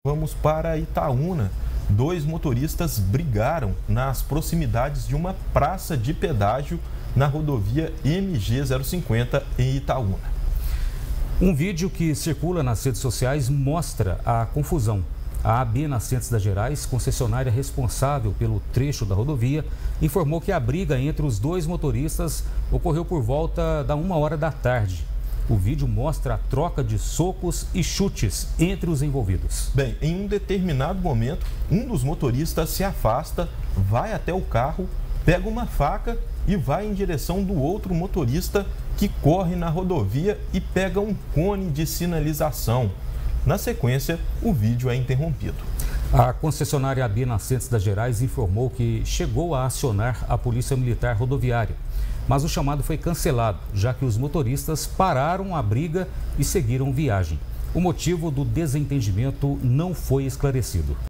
Vamos para Itaúna. Dois motoristas brigaram nas proximidades de uma praça de pedágio na rodovia MG 050 em Itaúna. Um vídeo que circula nas redes sociais mostra a confusão. A AB Nascentes das Gerais, concessionária responsável pelo trecho da rodovia, informou que a briga entre os dois motoristas ocorreu por volta da 1h da tarde. O vídeo mostra a troca de socos e chutes entre os envolvidos. Bem, em um determinado momento, um dos motoristas se afasta, vai até o carro, pega uma faca e vai em direção do outro motorista que corre na rodovia e pega um cone de sinalização. Na sequência, o vídeo é interrompido. A concessionária AB Nascentes das Gerais informou que chegou a acionar a Polícia Militar Rodoviária, mas o chamado foi cancelado, já que os motoristas pararam a briga e seguiram viagem. O motivo do desentendimento não foi esclarecido.